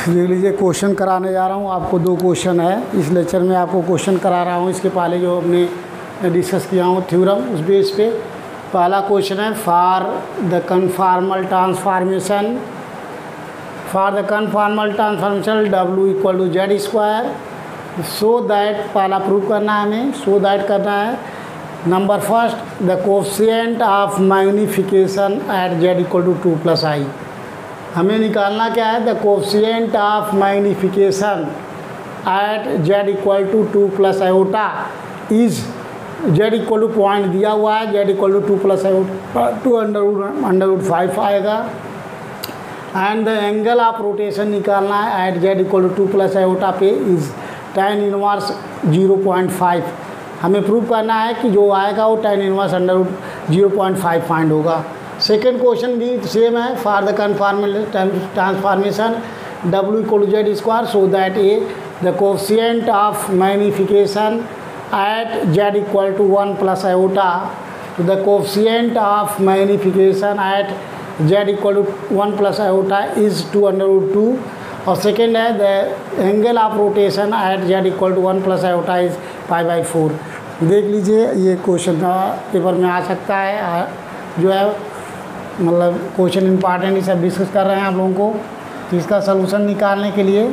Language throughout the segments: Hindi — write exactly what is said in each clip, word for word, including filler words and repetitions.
देख लीजिए क्वेश्चन कराने जा रहा हूँ आपको। दो क्वेश्चन है इस लेक्चर में, आपको क्वेश्चन करा रहा हूँ। इसके पहले जो हमने डिस्कस किया हूँ थ्योरम, उस बेस पे पहला क्वेश्चन है for the conformal transformation for the conformal transformation W equal to Z square so that, पहला प्रूव करना है हमें, सो दैट करना है। Number first the coefficient of magnification at Z equal to two plus I. हमें निकालना क्या है, the coefficient of magnification at Z equal to two plus iota is, Z equal to point दिया हुआ है, Z equal to two plus iota two under under root five आएगा। And the angle of rotation निकालना है at Z equal to two plus iota पे is tan inverse zero point five. हमें प्रूव करना है कि जो आएगा वो tan inverse under root zero point five find होगा। सेकेंड क्वेश्चन भी सेम है, for the conformal transformation W equal to Z square so that a the coefficient of magnification at Z equal to one plus iota तो the coefficient of magnification at Z equal to one plus iota is two under root two. और सेकेंड है the angle of rotation at Z equal to one plus iota is five by four. देख लीजिए ये क्वेश्चन पेपर में आ सकता है, जो है मतलब क्वेश्चन इंपॉर्टेंट, ये सब डिस्कस कर रहे हैं आप लोगों को। तो इसका सलूशन निकालने के लिए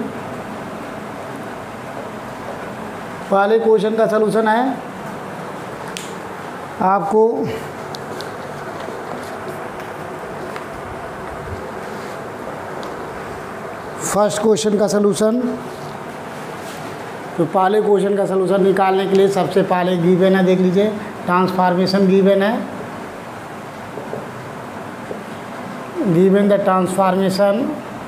पहले क्वेश्चन का सलूशन है आपको फर्स्ट क्वेश्चन का सलूशन। तो पहले क्वेश्चन का सलूशन निकालने के लिए सबसे पहले गिवन है, देख लीजिए ट्रांसफॉर्मेशन गिवन है। Given the transformation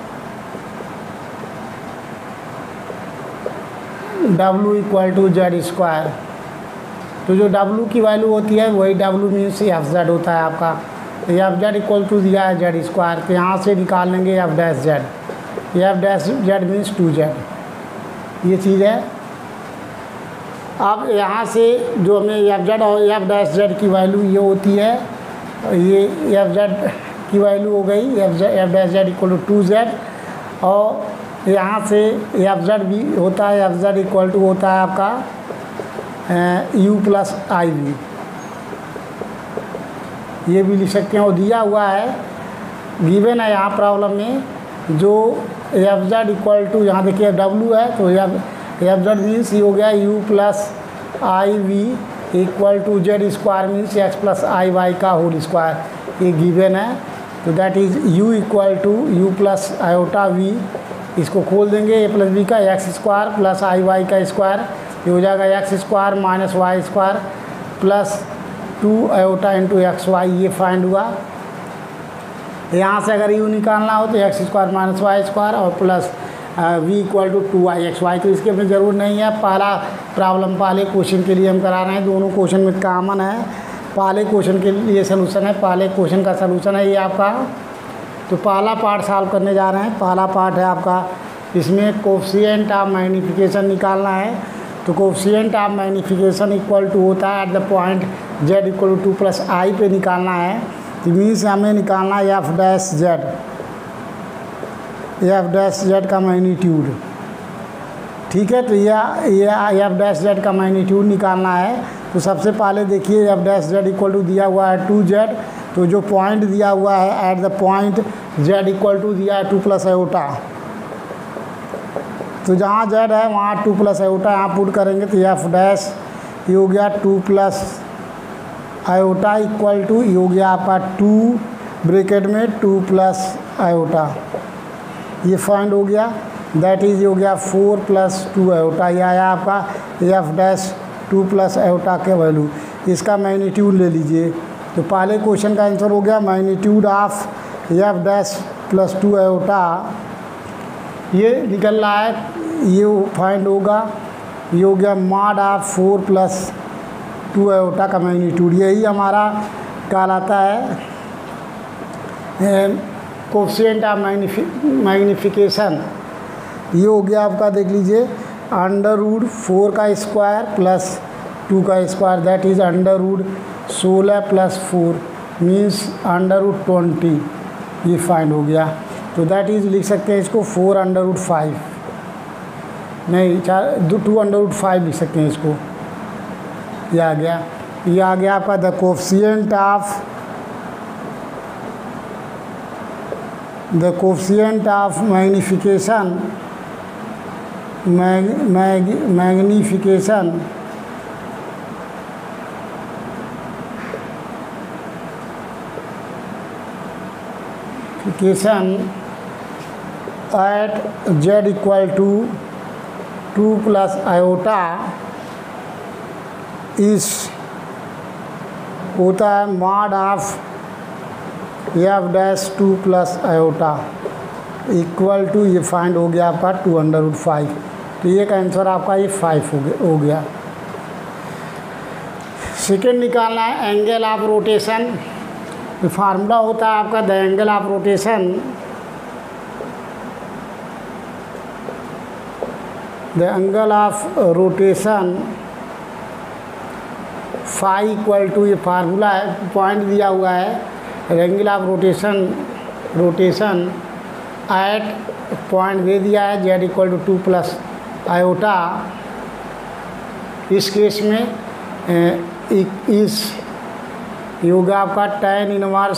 W equal to Z square. तो जो W की वैल्यू होती है वही W मीन्स एफ जेड होता है आपका। तो एफ जेड इक्वल टू दिया है जेड स्क्वायर, तो यहाँ से निकाल लेंगे F dash Z. F dash Z means two Z, ये चीज़ है। अब यहाँ से जो हमें एफ जेड और एफ डैश जेड की वैल्यू ये होती है, ये एफ जेड की वैल्यू हो गई F Z F dash Z equal to two Z, और यहाँ से एफ जेड भी होता है, एफ जेड इक्वल टू होता है आपका यू प्लस आई वी, ये भी लिख सकते हैं। और दिया हुआ है, गिवन है यहाँ प्रॉब्लम में, जो एफ जेड इक्वल टू यहाँ देखिए डब्ल्यू है, तो एफ एफ जेड मीन्स ये हो गया U plus I V equal to Z square means X plus I Y का होल स्क्वायर, ये गिवन है। तो that is u equal to U plus iota V, इसको खोल देंगे ए प्लस बी का X square plus I Y का स्क्वायर, ये हो जाएगा X square minus Y square plus two iota into X Y, ये फाइंड हुआ। यहाँ से अगर u निकालना हो तो X square minus Y square और plus V equal to two Y X Y. तो इसकी अपनी ज़रूरत नहीं है, पहला प्रॉब्लम पहले क्वेश्चन के लिए हम करा रहे हैं, दोनों क्वेश्चन में कॉमन है। पहले क्वेश्चन के लिए सलूशन है, पहले क्वेश्चन का सलूशन है ये आपका। तो पहला पार्ट सॉल्व करने जा रहे हैं। पहला पार्ट है आपका, इसमें कोफिशिएंट ऑफ मैग्नीफिकेशन निकालना है। तो coefficient of magnification equal to होता है at the point Z equal to two plus I पे निकालना है। तो मीन्स हमें निकालना है F dash Z, F dash Z का मैग्नीट्यूड, ठीक है। तो यह ये एफ डैश जेड का मैग्नीट्यूड निकालना है। तो सबसे पहले देखिए F dash Z equal to दिया हुआ है टू जेड, तो जो पॉइंट दिया हुआ है at the point Z equal to दिया है टू प्लस आयोटा, तो जहाँ जेड है वहाँ टू प्लस आयोटा यहाँ पुट करेंगे। तो एफ डैश ये हो गया two plus iota equal to ये हो गया आपका टू ब्रैकेट में टू प्लस आयोटा, ये फाइंड हो गया। दैट इज़ ये हो गया फोर प्लस टू आयोटा, ये आया आपका F dash two plus iota के वैल्यू। इसका मैग्नीट्यूड ले लीजिए। तो पहले क्वेश्चन का आंसर हो गया magnitude of F dash plus two iota, ये निकल रहा है, ये फाइंड होगा, ये हो गया mod of four plus two iota का मैग्नीट्यूड। यही हमारा कहलाता है कोफिशिएंट ऑफ मैग्नीफिकेशन। ये हो गया आपका, देख लीजिए अंडर रूट फोर का स्क्वायर प्लस टू का square, that is under root सोलह plus four means under root twenty, ये फाइंड हो गया। तो दैट इज़ लिख सकते हैं इसको फोर अंडर रूट फाइव, नहीं चार दो टू अंडर रूट फाइव लिख सकते हैं इसको। ये आ गया, ये आ गया आपका the coefficient of the coefficient of magnification mag mag magnification फिकेशन at Z equal to two plus iota इस होता है mod of F dash two plus iota equal to, ये फाइंड हो गया आपका टू अंडर रूट फाइव। तो ये का आंसर आपका ये फाइव हो गया हो गया सेकेंड निकालना है एंगल ऑफ रोटेशन। फार्मूला होता है आपका the angle of rotation the angle of rotation phi equal to, ये फार्मूला है, पॉइंट दिया हुआ है angle of rotation rotation at point दे दिया है Z equal to two plus iota. इस केस में इस योगा आपका tan inverse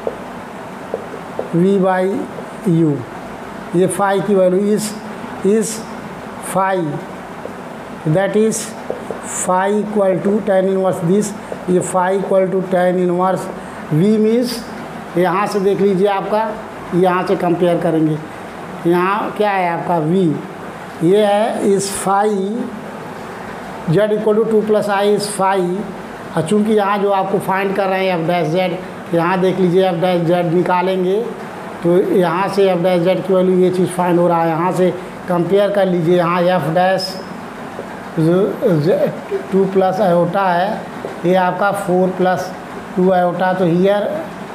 v by U, ये फाई की वैल्यू इस इस phi that is phi equal to tan inverse this, ये phi equal to tan inverse v means, यहाँ से देख लीजिए आपका, यहाँ से कंपेयर करेंगे, यहाँ क्या है आपका v, ये है इस phi Z equal to two plus I इस फाई। और चूँकि यहाँ जो आपको फाइंड कर रहे हैं एफ डैश जेड, यहाँ देख लीजिए एफ डैश जेड निकालेंगे तो यहाँ से एफ डैश जेड की वैल्यू ये चीज़ फाइंड हो रहा है, यहाँ से कंपेयर कर लीजिए, यहाँ F dash two plus iota है, ये आपका फोर प्लस टू आयोटा, तो हियर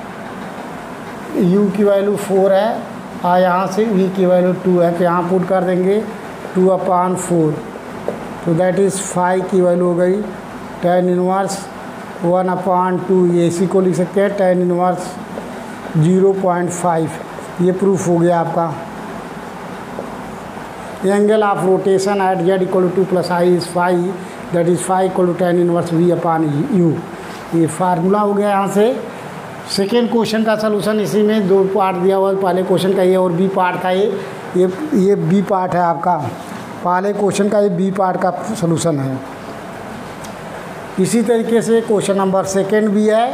यू की वैल्यू फोर है और यहाँ से वी की वैल्यू टू है, तो यहाँ पुट कर देंगे टू अपॉन फोर, तो दैट इज़ फाइव की वैल्यू हो गई tan inverse one upon two, ये इसी को लिख सकते हैं tan inverse zero point five. ये प्रूफ हो गया आपका angle of rotation at Z equal to two plus I is phi, that is phi equal to tan inverse V upon U. ये फार्मूला हो गया यहाँ से। सेकेंड क्वेश्चन का सलूशन इसी में दो पार्ट दिया हुआ है, पहले क्वेश्चन का ये और बी पार्ट था, ये ये ये बी पार्ट है आपका, पहले क्वेश्चन का ये बी पार्ट का सलूशन है। इसी तरीके से क्वेश्चन नंबर सेकेंड भी है,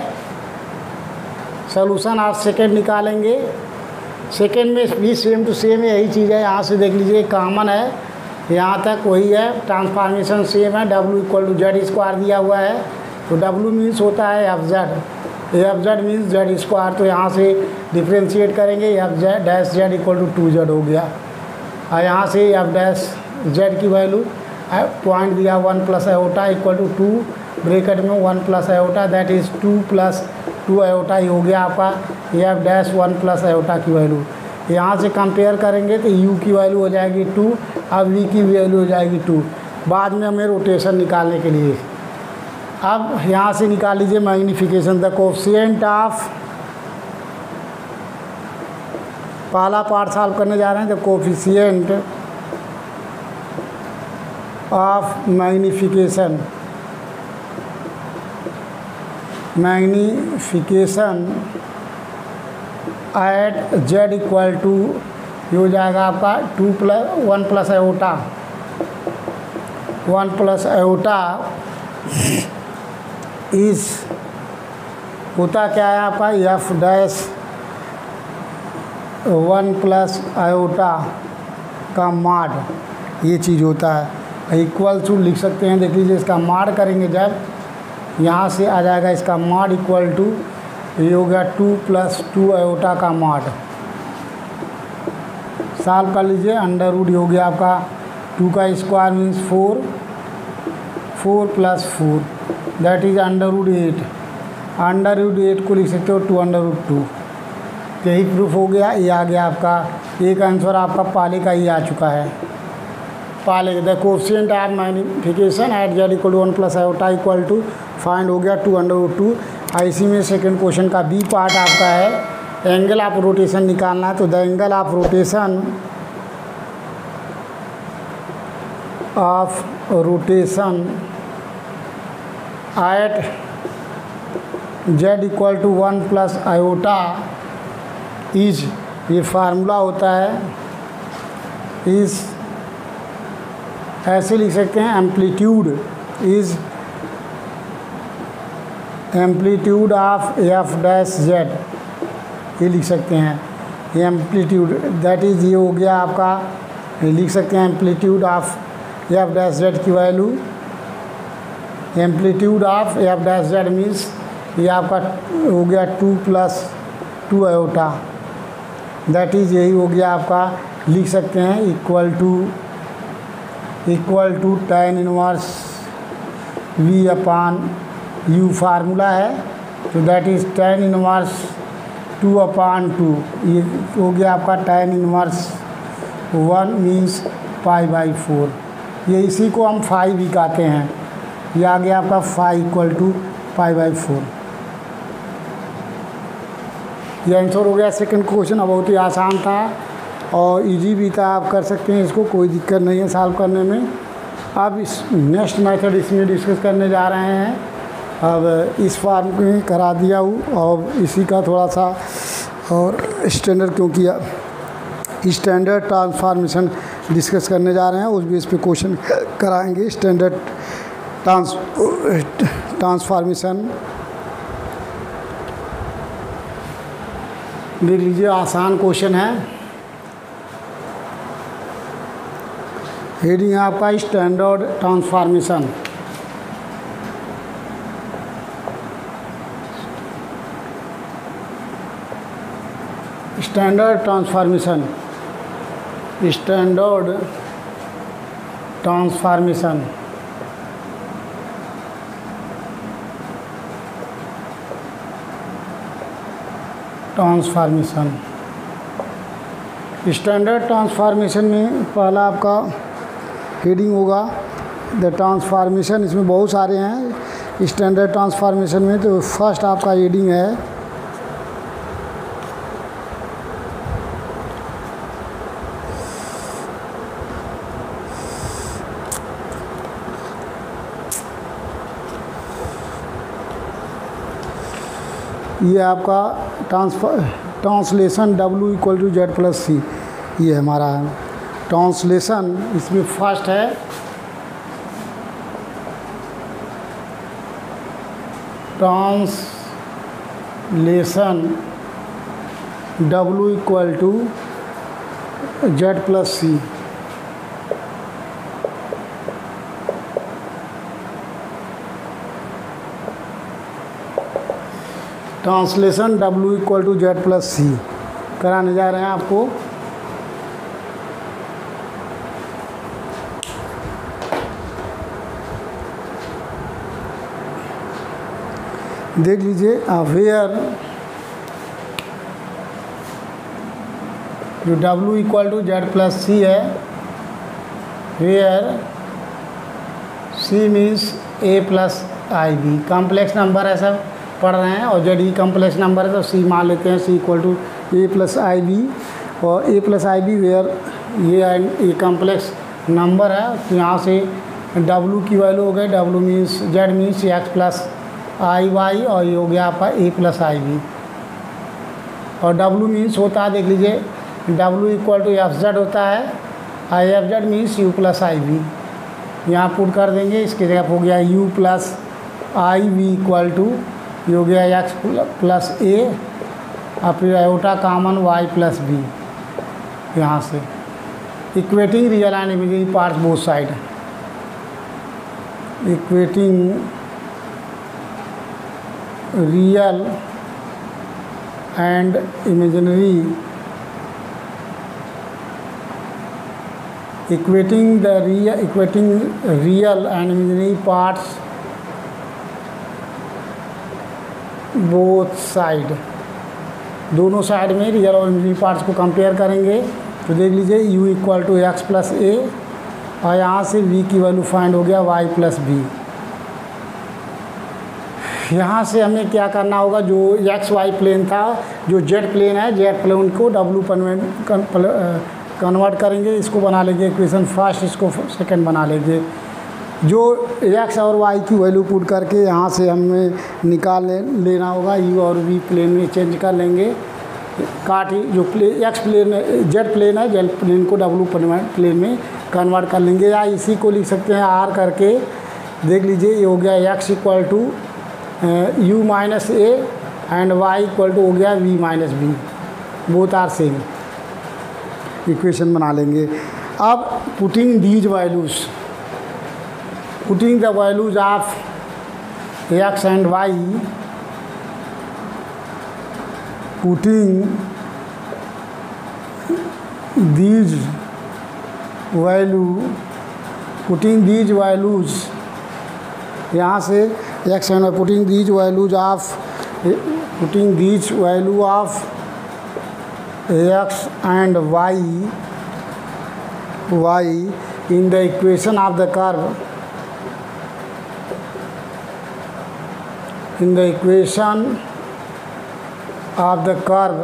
सलूशन आप सेकेंड निकालेंगे। सेकेंड में भी सेम टू सेम यही चीज़ है, यहाँ से देख लीजिए कॉमन है, यहाँ तक वही है, ट्रांसफॉर्मेशन सेम है, W equal to Z square दिया हुआ है, तो डब्ल्यू मीन्स होता है F Z, F Z means Z square, तो यहाँ से डिफ्रेंशिएट करेंगे, F Z dash Z equal to two Z हो गया, और यहाँ से एफ डैश जेड की वैल्यू पॉइंट दिया one plus iota equal to two bracket में one plus iota, that is two plus two iota ही हो गया आपका F dash one plus iota की वैल्यू। यहाँ से कंपेयर करेंगे तो यू की वैल्यू हो जाएगी टू, अब वी की वैल्यू हो जाएगी टू, बाद में हमें रोटेशन निकालने के लिए। अब यहाँ से निकाल लीजिए मैग्नीफिकेशन, द कोफिशिएंट ऑफ, पहला पार्ट सॉल्व करने जा रहे हैं, the coefficient of magnification magnification at Z equal to, ये हो जाएगा आपका two plus one plus iota, one plus iota इस होता क्या है आपका F dash one plus iota का माड, ये चीज़ होता है, इक्वल टू लिख सकते हैं, देख लीजिए इसका माड करेंगे जब, यहाँ से आ जाएगा इसका मॉड इक्वल टू, ये हो गया टू प्लस टू आयोटा का मॉड, सॉल्व कर लीजिए, अंडर रूट हो गया आपका टू का square means four, four plus four that is under root eight, under root eight को लिख सकते हो टू अंडर रूट टू, यही प्रूफ हो गया। ये आ गया आपका, एक आंसर आपका पाले का ही आ चुका है, पाले the coefficient of magnification at Z equal to one plus iota equal to find हो गया टू अंडर रूट टू। इसी में सेकेंड क्वेश्चन का बी पार्ट आपका है, एंगल ऑफ रोटेशन निकालना है, तो the angle of rotation of rotation at Z equal to one plus iota is, ये फार्मूला होता है, इज ऐसे लिख सकते हैं, amplitude is amplitude of F dash Z, ये लिख सकते हैं एम्पलीट्यूड, दैट इज ये हो गया आपका, ये लिख सकते हैं amplitude of F dash Z की value, amplitude of F dash Z means ये आपका हो गया two plus two iota, that is यही हो गया आपका, लिख सकते हैं equal to equal to tan inverse V upon U formula है, तो that is tan inverse two upon two, ये हो गया आपका tan inverse one means pi by four, ये इसी को हम फाइव भी कहते हैं, ये आ गया आपका phi equal to pi by four. ये आंसर हो गया सेकंड क्वेश्चन, बहुत ही आसान था और इजी भी था, आप कर सकते हैं इसको, कोई दिक्कत नहीं है सॉल्व करने में। अब इस नेक्स्ट मेथड इसमें डिस्कस करने जा रहे हैं, अब इस फॉर्म में करा दिया हूँ और इसी का थोड़ा सा और स्टैंडर्ड, क्योंकि स्टैंडर्ड ट्रांसफॉर्मेशन डिस्कस करने जा रहे हैं, उस बेस पे क्वेश्चन कराएंगे। स्टैंडर्ड ट्रांस ट्रांसफॉर्मेशन देख लीजिए, आसान क्वेश्चन है। हेडिंग आपका standard transformation, standard transformation standard transformation transformation standard transformation में पहला आपका हेडिंग होगा द ट्रांसफॉर्मेशन, इसमें बहुत सारे हैं स्टैंडर्ड ट्रांसफॉर्मेशन में, तो फर्स्ट आपका हेडिंग है ये आपका transfer translation W equal to Z plus C, ये हमारा है ट्रांसलेशन। इसमें फर्स्ट है translation W equal to Z plus C, translation W equal to Z plus C कराने जा रहे हैं आपको। देख लीजिए, वेयर जो W equal to Z plus C है, where C means A plus I B, complex number है सब पढ़ रहे हैं, और जेड ई कॉम्प्लेक्स नंबर है तो सी मान लेते हैं, C equal to A plus I B, और A plus I B where ये ये कॉम्प्लेक्स नंबर है, तो यहाँ से डब्ल्यू की वैल्यू हो गई, W means Z means X plus I Y, और ये हो गया आपका ए प्लस आई बी, और डब्ल्यू मीन्स होता है, देख लीजिए W equal to F Z होता है, I F Z means U plus I B, यहाँ पुट कर देंगे, इसकी जगह हो गया U plus I V equal to, ये हो गया एक्स प्लस ए, और फिर iota common Y plus B, यहाँ से equating real and imaginary parts both side, equating real and imaginary, equating the real equating real and imaginary parts both side, दोनों साइड में रियल और इमेजिनरी पार्ट्स को कंपेयर करेंगे, तो देख लीजिए u equal to X plus A, और यहाँ से v की वैल्यू फाइंड हो गया y प्लस बी, यहाँ से हमें क्या करना होगा, जो एक्स वाई प्लेन था, जो जेड प्लेन है, जेड प्लेन को डब्लू कन्वर्ट करेंगे, इसको बना लेंगे इक्वेशन फर्स्ट, इसको सेकंड बना लेंगे। जो एक्स और वाई की वैल्यू पुट करके यहाँ से हमें निकाल ले, लेना होगा, यू और वी प्लेन में चेंज कर लेंगे। काट जो play X plane Z plane है, जेड प्लेन को डब्लू प्लेन में कन्वर्ट कर लेंगे, या इसी को लिख सकते हैं आर करके। देख लीजिए ये हो गया X equal to U minus A and Y equal to हो गया V minus B, both are same. Equation बना लेंगे। अब putting these values putting the values of X and Y putting these value putting these values यहाँ से X and putting these values of putting these value of x and y y in the equation of the curve in the equation of the curve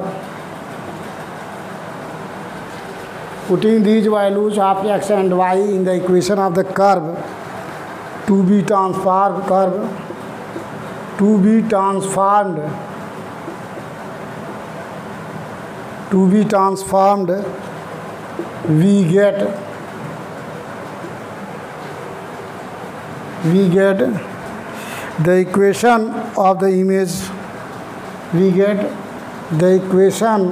putting these values of x and y in the equation of the curve to be transformed curve to be transformed to be transformed we get we get the equation of the image we get the equation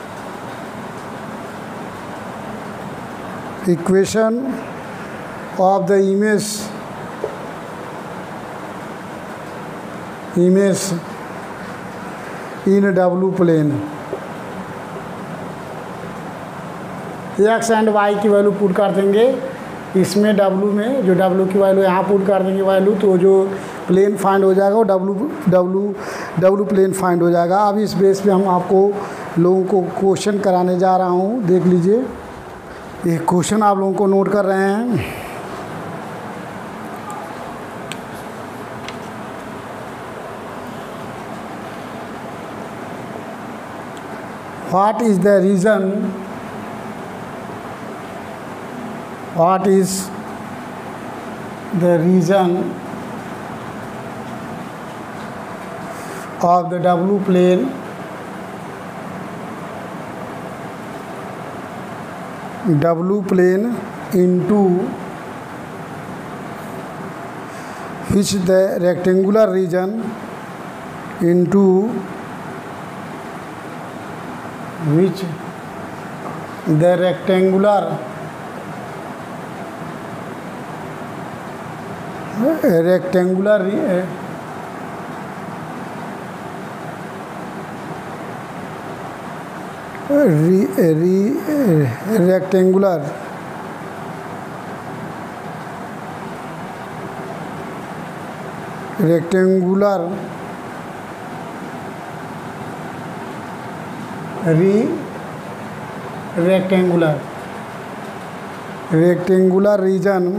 equation of the image image in a W plane। X and Y की वैल्यू पुट कर देंगे इसमें, डब्लू में जो डब्लू की वैल्यू यहाँ पुट कर देंगे वैल्यू, तो जो प्लेन फाइंड हो जाएगा वो W W W plane find हो जाएगा। अब इस बेस पे हम आपको लोगों को क्वेश्चन कराने जा रहा हूँ। देख लीजिए ये क्वेश्चन आप लोगों को नोट कर रहे हैं। What is the reason What is the reason of the W plane W plane into which the rectangular region into which the rectangular rectangular re, re, rectangular rectangular re rectangular rectangular region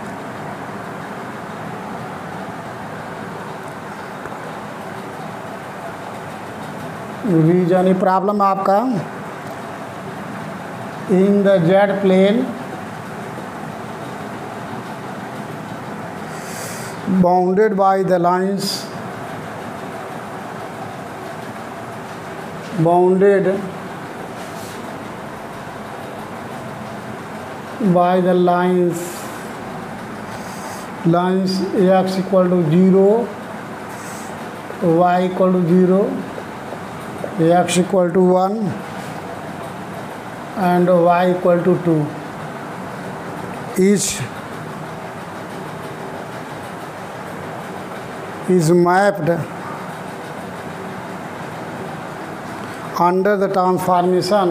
region problem आपका in the Z plane bounded by the lines bounded by the lines lines X equal to zero Y equal to zero x equal to one and y equal to two each is mapped under the transformation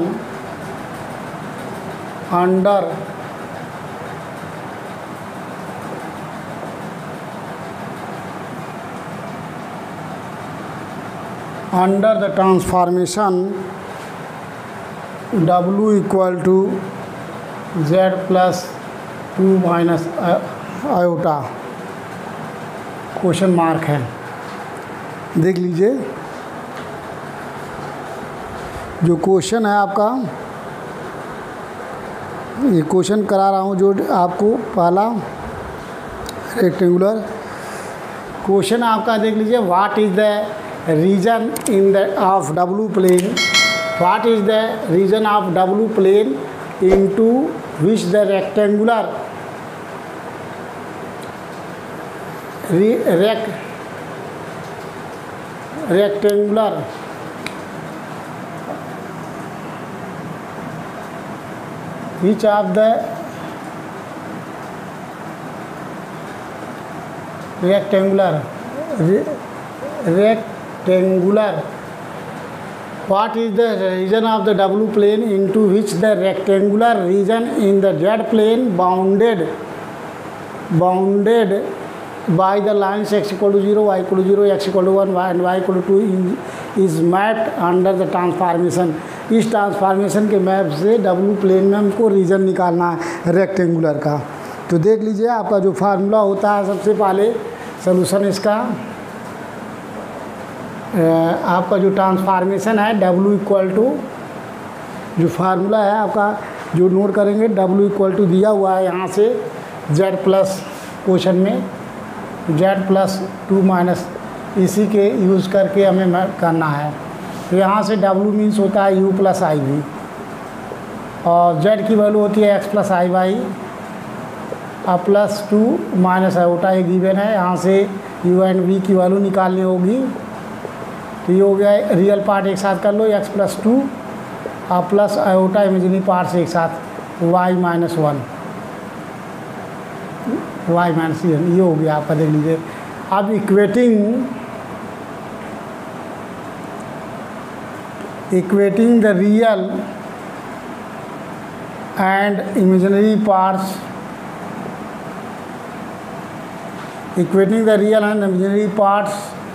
under under the transformation W equal to Z plus two minus iota question mark है। देख लीजिए जो क्वेश्चन है आपका, ये क्वेश्चन करा रहा हूँ जो आपको पहला रेक्टेंगुलर क्वेश्चन आपका देख लीजिए। What is the region in the of W plane, what is the region of W plane into which the rectangular rec rectangular which of the rectangular re, rectangular what is the region of the W plane into which the rectangular region in the Z plane bounded bounded by the lines x equal to zero, y equal to zero, x equal to one, y and y equal to two is mapped under the transformation। इस ट्रांसफॉर्मेशन के मैप से डब्लू प्लेन में हमको रीजन निकालना है रेक्टेंगुलर का। तो देख लीजिए आपका जो फार्मूला होता है, सबसे पहले सॉल्यूशन इसका आपका जो ट्रांसफॉर्मेशन है डब्लू इक्वल टू, जो फार्मूला है आपका जो नोट करेंगे, डब्लू इक्वल टू दिया हुआ है यहाँ से जेड प्लस क्वेश्चन में जेड प्लस टू माइनस, इसी के यूज़ करके हमें करना है। तो यहाँ से W मीन्स होता है U प्लस आई वी और Z की वैल्यू होती है X प्लस आई वाई और प्लस टू माइनस आयोटा ये गिवन है। यहाँ से U एंड V की वैल्यू निकालनी होगी। तो ये हो गया रियल पार्ट एक साथ कर लो x प्लस टू और प्लस आयोटा इमेजिनरी पार्ट से एक साथ y minus one, Y minus one, ये हो गया आपका। देख लीजिए अब इक्वेटिंग equating the real and imaginary parts, equating the real and imaginary parts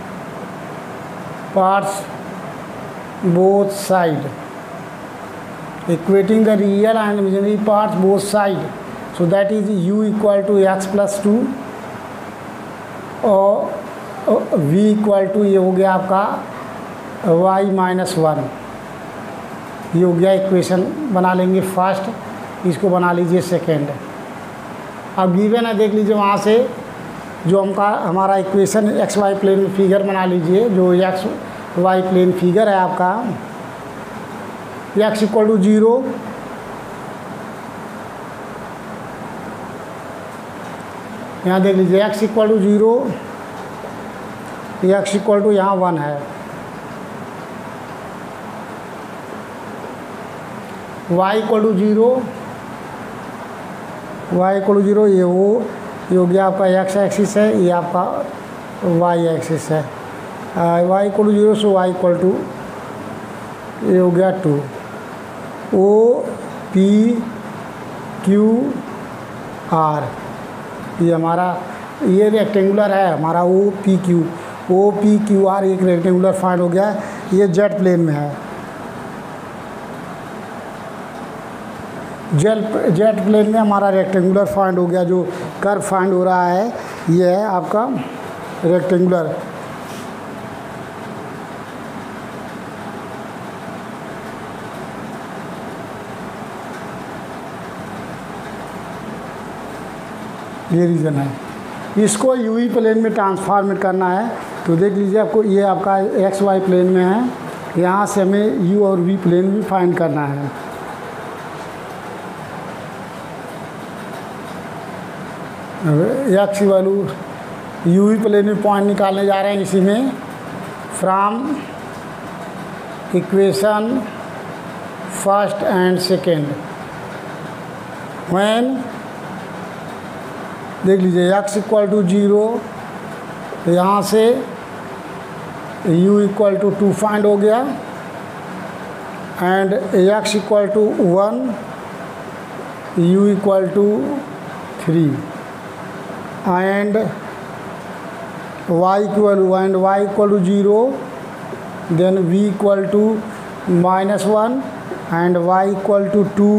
parts both side, equating the real and imaginary parts both side, so that is u equal to x plus two और v equal to ये हो गया आपका y माइनस वन, ये हो गया इक्वेशन। बना लेंगे फर्स्ट, इसको बना लीजिए सेकेंड। अब गिवन है देख लीजिए वहाँ से जो हमका हमारा इक्वेशन एक्स वाई प्लेन में फिगर बना लीजिए। जो एक्स वाई प्लेन फिगर है आपका, एक्स इक्वल टू जीरो, यहाँ देख लीजिए X equal to zero, x equal to यहाँ वन है, y equal to zero, Y equal to zero, ये वो ये हो गया आपका x एक्सिस है, ये आपका y एक्सिस है। y equal to zero so y equal to ये हो गया two, O P Q R, ये हमारा ये रेक्टेंगुलर है हमारा O P Q, O P Q R एक रेक्टेंगुलर फाइंड हो गया। ये जेड प्लेन में है, जेड जेड प्लेन में हमारा रेक्टेंगुलर फाइंड हो गया। जो कर्व फाइंड हो रहा है ये है आपका रेक्टेंगुलर। ये रीज़न है, इसको यूवी प्लेन में ट्रांसफॉर्मेट करना है। तो देख लीजिए आपको ये आपका एक्स वाई प्लेन में है, यहाँ से हमें यू और वी प्लेन में फाइंड करना है। एक्स की वैल्यू यूवी प्लेन में पॉइंट निकालने जा रहे हैं इसी में। From equation first and second, when देख लीजिए एक्स इक्वल टू जीरो, तो यहाँ से u equal to two find हो गया and x equal to one, u equal to three and y equal and y equal to zero, then v equal to minus one and y equal to two,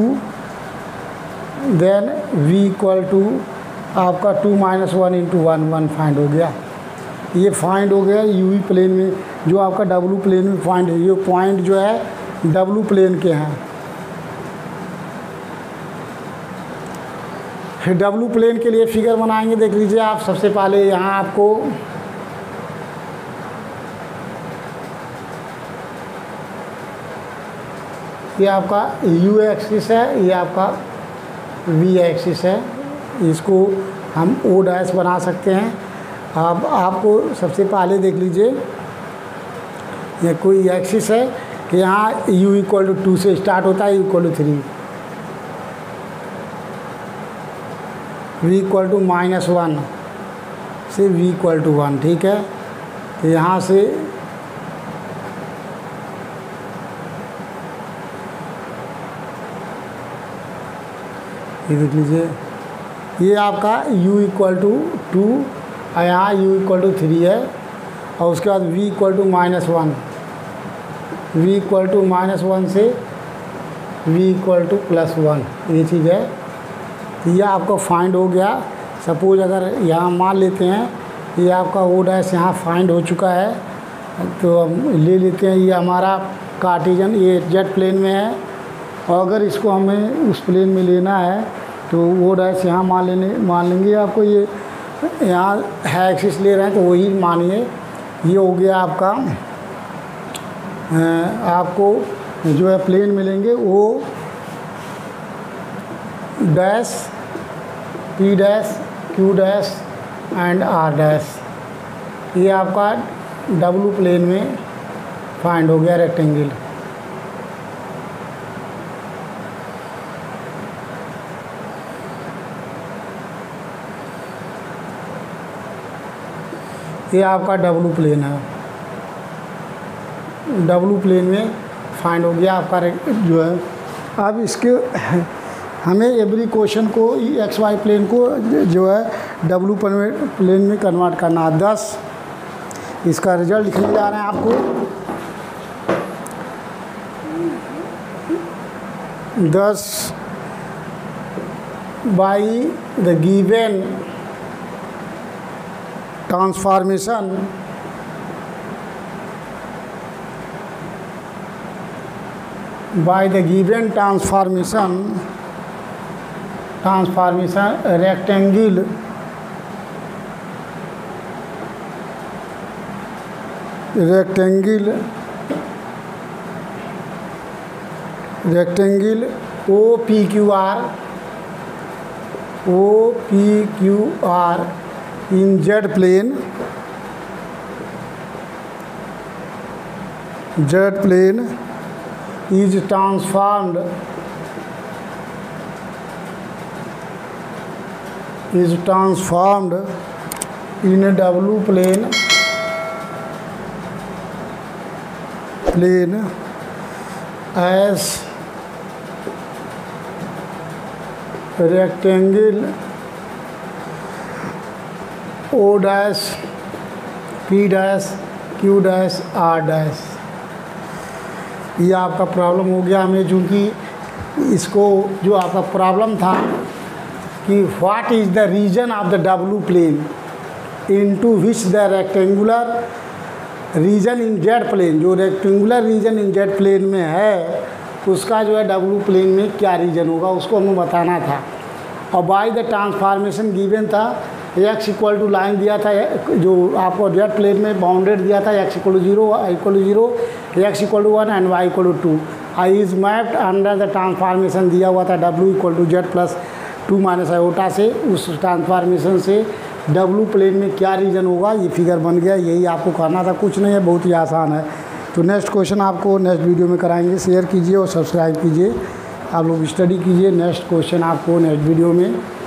then v equal to आपका two minus one into one, one find हो गया। ये फाइंड हो गया यूवी प्लेन में, जो आपका डब्लू प्लेन में फाइंड है। ये पॉइंट जो है डब्लू प्लेन के हैं। फिर डब्लू प्लेन के लिए फिगर बनाएंगे, देख लीजिए आप। सबसे पहले यहाँ आपको ये आपका यू एक्सिस है, ये आपका वी एक्सिस है। इसको हम ओ डैश बना सकते हैं। अब आपको सबसे पहले देख लीजिए, ये कोई एक्सिस है कि यहाँ u इक्वल टू टू से स्टार्ट होता है, u equal to three, v equal to minus one से v इक्वल टू वन, ठीक है। तो यहाँ से ये देख लीजिए, ये आपका u इक्वल टू टू और यहाँ u इक्वल टू थ्री है, और उसके बाद v equal to minus one, v equal to minus one से v equal to plus one, ये चीज़ है। ये आपका फाइंड हो गया। सपोज अगर यहाँ मान लेते हैं ये आपका ओ डैश यहाँ फाइंड हो चुका है, तो हम ले लेते हैं ये हमारा कार्टेशियन, ये जेड प्लेन में है। और अगर इसको हमें उस प्लेन में लेना है तो ओ डैश यहाँ मान लेने मान लेंगे। आपको ये यहाँ है एक्सिस ले रहे हैं तो वही मानिए। ये हो गया आपका, आपको जो है प्लेन मिलेंगे O dash, P dash, Q dash and R dash. ये आपका डब्लू प्लेन में फाइंड हो गया रेक्टेंगल। ये आपका डब्लू प्लेन है, डब्लू प्लेन में फाइंड हो गया आपका जो है। अब इसके हमें एवरी क्वेश्चन को एक्स वाई प्लेन को जो है डब्लू प्लेन में कन्वर्ट करना है। दस इसका रिजल्ट लिखने जा रहे हैं आपको। Thus by the given transformation by the given transformation transformation rectangle rectangle rectangle O P Q R O P Q R in Z plane Z plane is transformed is transformed in a W plane plane as rectangle O dash P dash Q dash R dash। ये आपका प्रॉब्लम हो गया हमें, चूँकि इसको जो आपका प्रॉब्लम था कि what is the region of the W plane into which the rectangular region in Z plane, जो rectangular region in Z plane में है उसका जो है डब्लू प्लेन में क्या रीजन होगा उसको हमें बताना था। और बाय द ट्रांसफॉर्मेशन गिवन था, एक्स इक्वल टू लाइन दिया था जो आपको जेड प्लेन में बाउंडेड दिया था, x equal to zero, Y equal to zero, x equal to one and Y equal to two. I is mapped under the transformation दिया हुआ था डब्ल्यू equal to Z plus two minus iota से। उस ट्रांसफॉर्मेशन से डब्ल्यू प्लेन में क्या रीजन होगा ये फिगर बन गया। यही आपको करना था, कुछ नहीं है, बहुत ही आसान है। तो नेक्स्ट क्वेश्चन आपको नेक्स्ट वीडियो में कराएंगे। शेयर कीजिए और सब्सक्राइब कीजिए, आप लोग स्टडी कीजिए। नेक्स्ट क्वेश्चन आपको नेक्स्ट वीडियो में